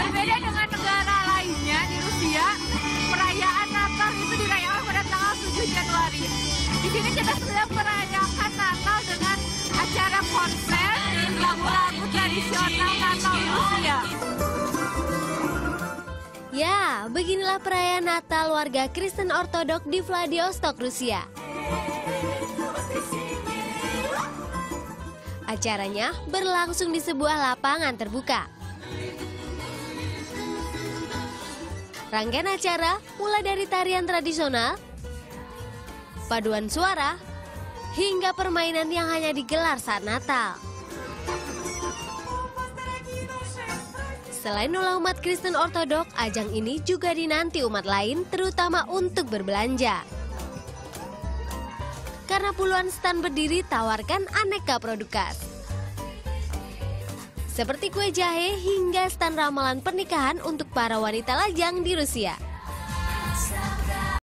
Berbeda dengan negara lainnya di Rusia, perayaan Natal itu dirayakan pada tanggal 7 Januari. Di sini kita sudah merayakan Natal dengan acara konser lagu-lagu tradisional Natal Rusia. Ya, beginilah perayaan Natal warga Kristen Ortodok di Vladivostok, Rusia. Acaranya berlangsung di sebuah lapangan terbuka. Rangkaian acara mulai dari tarian tradisional, paduan suara, hingga permainan yang hanya digelar saat Natal. Selain umat Kristen Ortodok, ajang ini juga dinanti umat lain, terutama untuk berbelanja. Karena puluhan stan berdiri tawarkan aneka produk khas. Seperti kue jahe hingga stan ramalan pernikahan untuk para wanita lajang di Rusia.